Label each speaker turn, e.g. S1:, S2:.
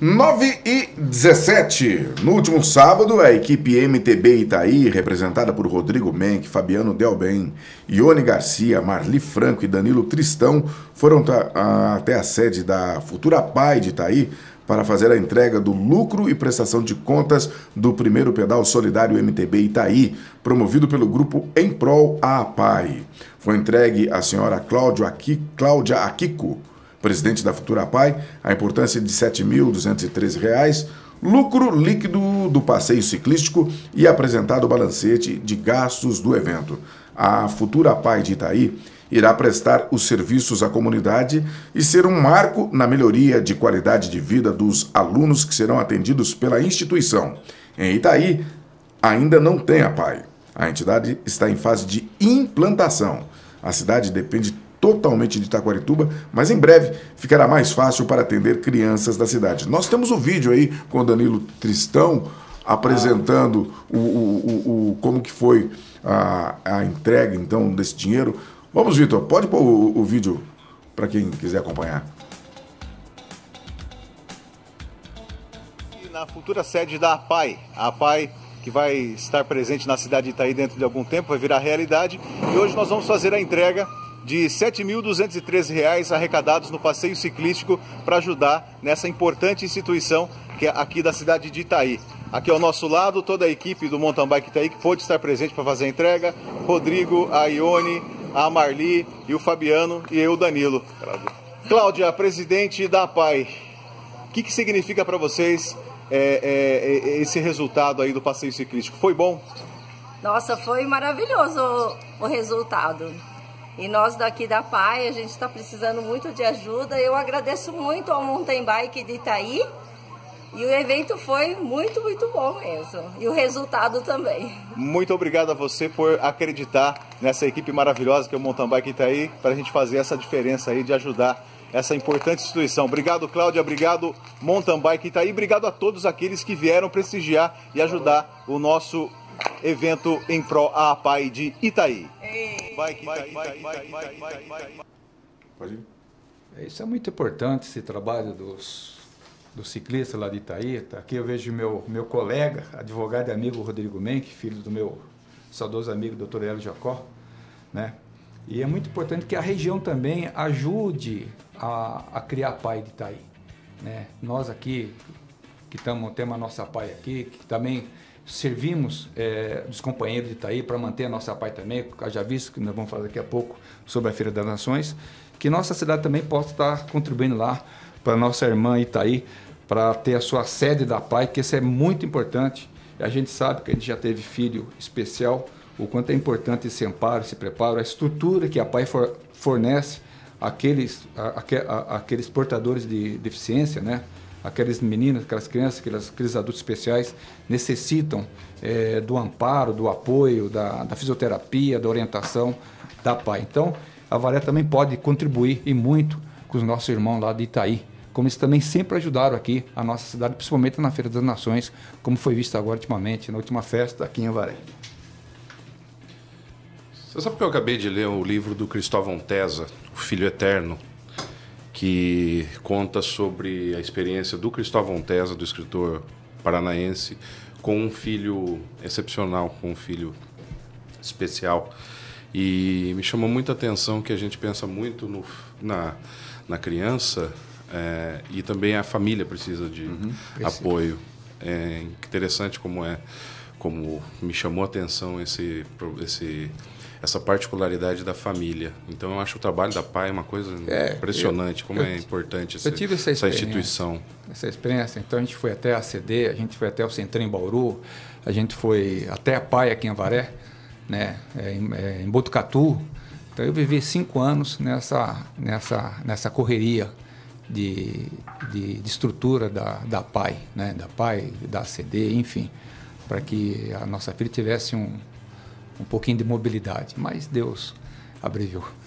S1: 9h17. No último sábado, a equipe MTB Itaí, representada por Rodrigo Menck, Fabiano Delben, Ione Garcia, Marli Franco e Danilo Tristão, foram até a sede da Futura Pai de Itaí para fazer a entrega do lucro e prestação de contas do primeiro pedal solidário MTB Itaí, promovido pelo grupo Em Prol à Pai. Foi entregue à senhora Cláudia Akiko, presidente da Futura Pai, a importância de R$ 7.213, lucro líquido do passeio ciclístico e apresentado o balancete de gastos do evento. A Futura Pai de Itaí irá prestar os serviços à comunidade e ser um marco na melhoria de qualidade de vida dos alunos que serão atendidos pela instituição. Em Itaí, ainda não tem a Pai. A entidade está em fase de implantação. A cidade depende totalmente de Itaquarituba, mas em breve ficará mais fácil para atender crianças da cidade. Nós temos o vídeo aí com o Danilo Tristão apresentando como que foi a entrega, então, desse dinheiro. Vamos, Vitor, pode pôr o vídeo para quem quiser acompanhar.
S2: E na futura sede da APAI, a APAI que vai estar presente na cidade de Itaí dentro de algum tempo, vai virar realidade, e hoje nós vamos fazer a entrega de R$ 7.213 arrecadados no passeio ciclístico para ajudar nessa importante instituição que é aqui da cidade de Itaí. Aqui ao nosso lado, toda a equipe do Mountain Bike Itaí que pôde estar presente para fazer a entrega, Rodrigo, a Ione, a Marli e o Fabiano e eu, Danilo. Cláudia, presidente da APAI, o que significa para vocês esse resultado aí do passeio ciclístico? Foi bom?
S3: Nossa, foi maravilhoso o resultado. E nós daqui da APAI, a gente está precisando muito de ajuda. Eu agradeço muito ao Mountain Bike de Itaí. E o evento foi muito, muito bom mesmo. E o resultado também. Muito
S2: obrigado a você por acreditar nessa equipe maravilhosa que é o Mountain Bike Itaí, para a gente fazer essa diferença aí de ajudar essa importante instituição. Obrigado, Cláudia. Obrigado, Mountain Bike Itaí. Obrigado a todos aqueles que vieram prestigiar e ajudar o nosso evento em pró à APAI de Itaí.
S1: Pode ir.
S4: Isso é muito importante, esse trabalho do ciclista lá de Itaí. Aqui eu vejo meu colega, advogado e amigo Rodrigo Menck, filho do meu saudoso amigo Dr. Hélio Jacó, né? E é muito importante que a região também ajude a criar a PAI de Itaí, né? Nós aqui, que temos a nossa PAI aqui, que também servimos dos companheiros de Itaí para manter a nossa PAI também, já visto que nós vamos falar daqui a pouco sobre a Feira das Nações, que nossa cidade também possa estar contribuindo lá para a nossa irmã Itaí, para ter a sua sede da PAI, que isso é muito importante. A gente sabe que a gente já teve filho especial, o quanto é importante esse amparo, esse preparo, a estrutura que a PAI fornece àqueles portadores de deficiência, né? Aqueles meninos, aquelas crianças, aqueles adultos especiais necessitam do amparo, do apoio, da fisioterapia, da orientação da PAI. Então, a Varé também pode contribuir e muito com os nossos irmãos lá de Itaí, como eles também sempre ajudaram aqui a nossa cidade, principalmente na Feira das Nações, como foi visto agora ultimamente, na última festa aqui em Avaré.
S5: Você sabe que eu acabei de ler o livro do Cristóvão Tesa, O Filho Eterno, que conta sobre a experiência do Cristóvão Tesa, do escritor paranaense, com um filho excepcional, com um filho especial. E me chamou muita atenção que a gente pensa muito na criança, e também a família precisa de apoio. É interessante como me chamou a atenção essa particularidade da família. Então eu acho o trabalho da PAI uma coisa impressionante, como é importante essa instituição.
S4: Essa experiência. Então a gente foi até a CD, a gente foi até o Centrão em Bauru, a gente foi até a PAI aqui em Avaré, né? Em Botucatu. Então eu vivi 5 anos nessa correria de estrutura da PAI, né? Da PAI, da CD, enfim, para que a nossa filha tivesse um pouquinho de mobilidade, mas Deus abreviou.